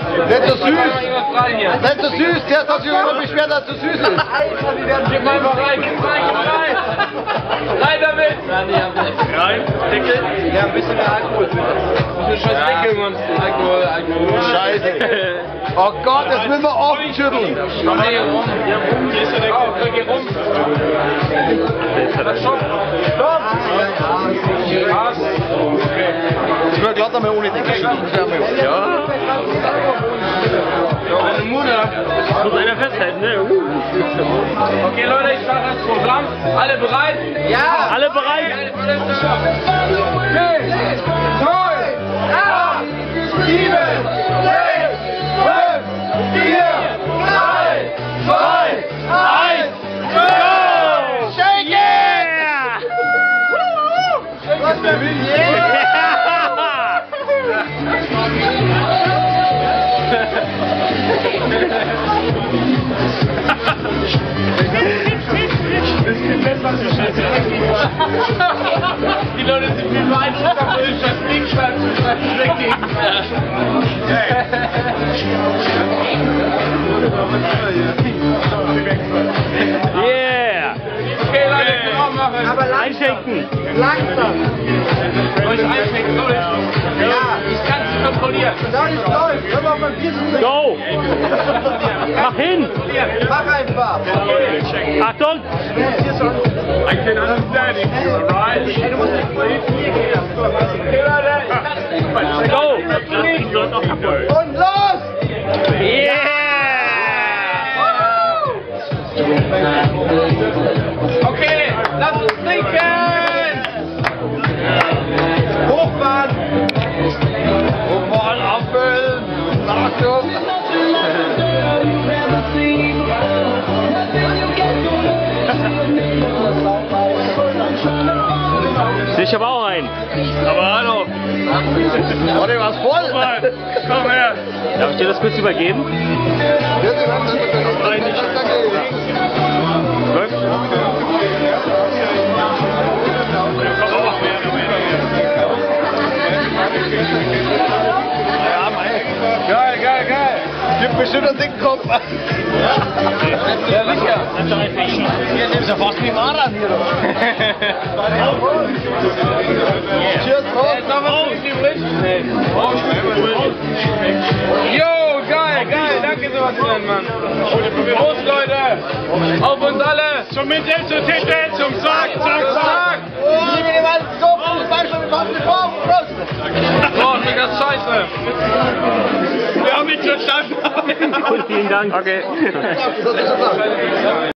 Nicht so süß. Nicht so süß. Der hat sich immer beschwert, dass es zu süß ist. Gib mal rein, gib rein. Rein damit. Rein, Deckel. Ja, ein bisschen mehr Alkohol. Was für scheiß Deckel, Mann. Alkohol. Scheiße. Oh Gott, jetzt müssen wir offen schütteln. Komm mal hier rum. Hier ist der Deckel. Geh rum. Stopp. Ich will glatt einmal ohne Deckel schütteln. Ja. Meine Mutter. Muss einer festhalten, ne? Okay, Leute, ich starte das Programm. Alle bereit? Ja! Alle bereit? 7, 6, 5, 4, 3, 2, 1, go! Shake it! Die Leute sind viel beeindruckt, weil ich das Ding schreibe zu weggehen. Yeah! Okay, Leute, können wir auch machen. Aber einschenken. Langsam. Soll ich einschenken? Soll ich? Ja, ich kann es kontrollieren. Da ist läuft. Können wir mal Bier Go! Mach hin! Mach einfach. Achtung! I can understand if you're right. Go! Und los! Yeah! Okay, lass uns trinken! Hochfahren! Hochfahren, abfüllen! Achtung! Ich habe auch einen. Aber hallo. Warte, was voll? Komm her. Darf ich dir das kurz übergeben? Nein, nicht. Geil. Gibt bestimmt einen dicken Kopf. Ja, sicher. Das ist ja fast wie Mara hier. Cheers, Prost. Jo, geil. Danke, Sebastian, Mann. Prost, Leute. Auf uns alle. Zum Mittel, zum Titel, zum Sack. Boah, mega scheiße. Wir haben ihn verstanden. Vielen Dank. Okay.